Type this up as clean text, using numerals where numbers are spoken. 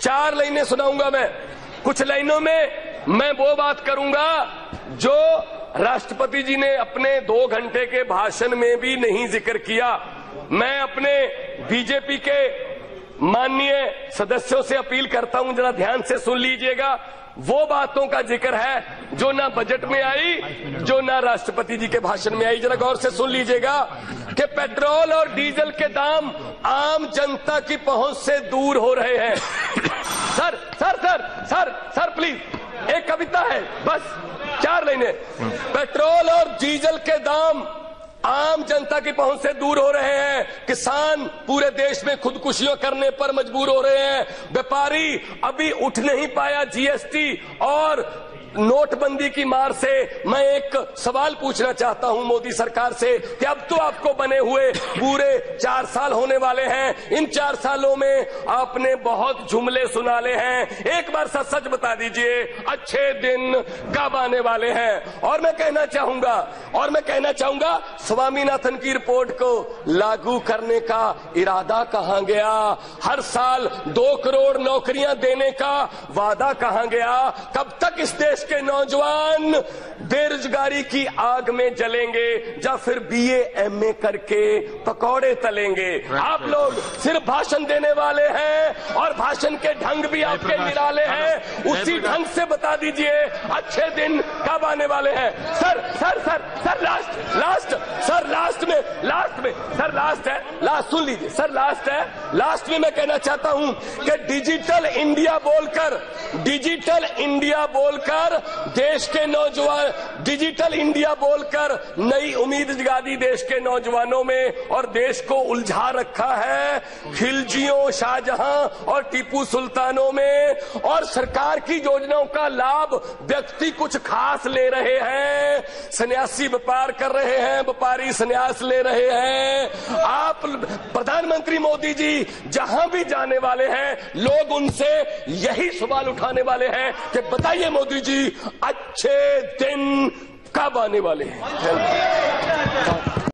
4 लाइनें सुनाऊंगा मैं। कुछ लाइनों में मैं वो बात करूंगा जो राष्ट्रपति जी ने अपने 2 घंटे के भाषण में भी नहीं जिक्र किया। मैं अपने बीजेपी के माननीय सदस्यों से अपील करता हूं, जरा ध्यान से सुन लीजिएगा। वो बातों का जिक्र है जो ना बजट में आई, जो ना राष्ट्रपति जी के भाषण में आई। जरा गौर से सुन लीजिएगा कि पेट्रोल और डीजल के दाम आम जनता की पहुंच से दूर हो रहे हैं। Sir sir sir sir sir please, एक कविता है बस, 4 लाइनें। पेट्रोल और डीजल के दाम आम जनता की पहुंच से दूर हो रहे हैं। किसान पूरे देश में खुदकुशियां करने पर मजबूर हो रहे हैं। व्यापारी अभी उठ नहीं पाया जीएसटी और नोटबंदी की मार से। मैं एक सवाल पूछना चाहता हूं मोदी सरकार से कि अब तो आपको बने हुए पूरे 4 साल होने वाले हैं। इन 4 सालों में आपने बहुत जुमले सुनाले हैं। एक बार सच सच बता दीजिए, अच्छे दिन कब आने वाले हैं? और मैं कहना चाहूंगा स्वामीनाथन की रिपोर्ट को लागू करने का इरादा कहां गया? हर साल 2 करोड़ नौकरियां देने का वादा कहां गया? कब तक इस देश के नौजवान बेरोजगारी की आग में जलेंगे या फिर बीए एमए करके पकौड़े तलेंगे? आप लोग सिर्फ भाषण देने वाले हैं और भाषण के ढंग भी आपके निराले हैं। उसी ढंग से बता दीजिए अच्छे दिन कब आने वाले हैं? सर लास्ट सुन लीजिए सर, लास्ट में मैं कहना चाहता हूं कि डिजिटल इंडिया बोलकर देश के नौजवान, डिजिटल इंडिया बोलकर नई उम्मीद जगा दी देश के नौजवानों में और देश को उलझा रखा है खिलजियों, शाहजहां और टीपू सुल्तानों में। और सरकार की योजनाओं का लाभ व्यक्ति कुछ खास ले रहे हैं, सन्यासी व्यापार कर रहे हैं, व्यापारी सन्यास ले रहे हैं। आप प्रधानमंत्री मोदी जी जहां भी जाने वाले हैं, लोग उनसे यही सवाल उठाने वाले हैं कि बताइए मोदी जी अच्छे दिन कब आने वाले हैं?